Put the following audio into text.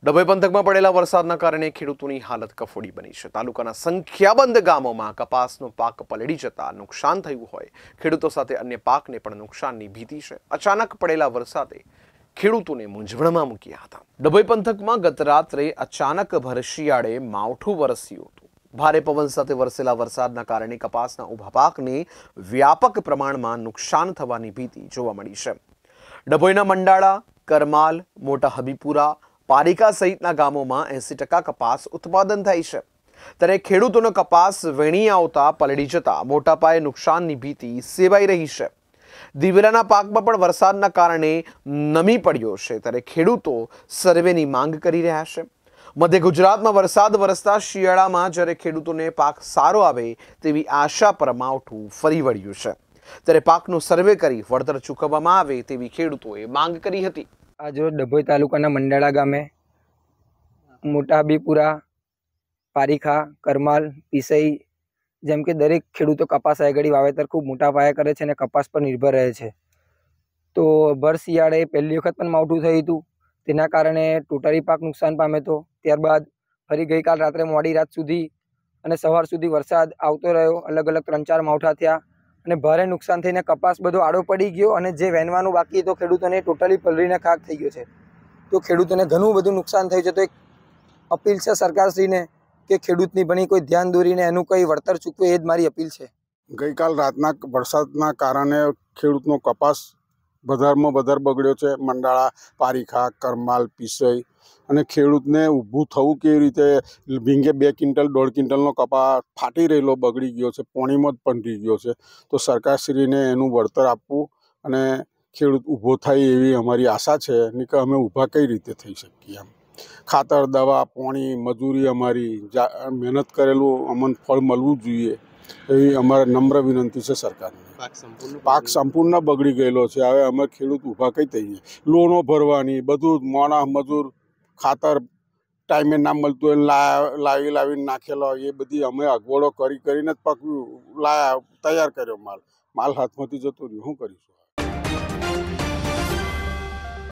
ડભોઈ પંથકમાં પડેલા વરસાદના કારણે ખેડૂતોની હાલત કફોડી બની છે। તાલુકાના સંખ્યાબંધ ગામોમાં કપાસનો પાક પલળી જતા નુકસાન થયું હોય ખેડૂતો સાથે અન્ય પાકને પણ નુકસાનની ભીતિ છે। અચાનક પડેલા વરસાદે ખેડૂતોને મૂંઝવણમાં મૂક્યા હતા। ડભોઈ પંથકમાં ગત રાત્રે અચાનક ભરશિયાળે માવઠું વરસ્યું હતું। ભારે પવન સાથે વરસેલા વરસાદના કારણે કપાસના ઊભા પાકને વ્યાપક પ્રમાણમાં નુકસાન થવાની ભીતિ જોવા મળી છે। ડભોઈના મંડાળા, કરમાલ, મોટા હબીપુરા, પારિકા સહિતના ગામોમાં 80% કપાસ ઉત્પાદન થાય છે। ત્યારે ખેડૂતોનો કપાસ વેણી આવતા પલળી જતા મોટા પાયે નુકસાનની ભીતિ સેવાઈ રહી છે। દિવેલાના પાકમાં પણ વરસાદના કારણે નમી પડ્યો છે, ત્યારે ખેડૂતો સર્વેની માંગ કરી રહ્યા છે। મધ્ય ગુજરાતમાં વરસાદ વરસતા શિયાળામાં જ્યારે ખેડૂતોને પાક સારો આવે તેવી આશા પર માવઠું ફરી વળ્યું છે, ત્યારે પાકનો સર્વે કરી વળતર ચૂકવવામાં આવે તેવી ખેડૂતોએ માંગ કરી હતી। आज रोज डभोई तालुकाना मंडाळा गामे मोटा हबीपुरा, पारिखा, करमाल, पीसई जेम के दरेक खेडूतो कपास आगळी वावेतर खूब मोटा पाये करे छे ने कपास पर निर्भर रहे छे। तो भर शियाळे पहली वखत पण मावठुं थयुं हतुं, तेना कारणे टोटली पाक नुकसान पाम्यो तो। त्यारबाद फरी गईकाल रात्रे मोडी रात सुधी अने सवार सुधी वरसाद आवतो रह्यो। अलग अलग 3-4 मावठा थया અને ભારે નુકસાન થઈને કપાસ બધો આડો પડી ગયો અને જે વેનવાનું બાકી તો ખેડૂતોને ટોટલી પલળીને ખાક થઈ ગયો છે। તો ખેડૂતોને ઘણું બધું નુકસાન થયું છે। તો એક અપીલ છે સરકારશ્રીને કે ખેડૂતની ભણી કોઈ ધ્યાન દોરીને એનું કંઈ વળતર ચૂકવે, એ જ મારી અપીલ છે। ગઈકાલ રાતના વરસાદના કારણે ખેડૂતનો કપાસ વધારમાં વધારે બગડ્યો છે। મંડાળા, પારિખા, કરમાલ, પીસઈ અને ખેડૂતને ઊભું થવું કેવી રીતે, ભીંગે 2 ક્વિન્ટલ 1.5 ક્વિન્ટલનો કપાસ ફાટી રહેલો બગડી ગયો છે, પાણીમાં જ પંડી ગયો છે। તો સરકારશ્રીને એનું વળતર આપવું અને ખેડૂત ઊભો થાય એવી અમારી આશા છે, નહીં કે અમે ઊભા કઈ રીતે થઈ શકીએ। એમ ખાતર, દવા, પાણી, મજૂરી, અમારી મહેનત કરેલું અમને ફળ મળવું જોઈએ એવી અમારી નમ્ર વિનંતી છે સરકારને। પાક સંપૂર્ણ બગડી ગયેલો છે। હવે અમે ખેડૂત ઊભા કઈ થઈએ, લોનો ભરવાની, બધું માણસ મજૂર, ખાતર ટાઈમે ના મળતું હોય લાવીને નાખેલો, એ બધી અમે અગવડો કરીને જ પાક તૈયાર કર્યો। માલ હાથમાંથી જતો રહ્યો, શું કરીશું?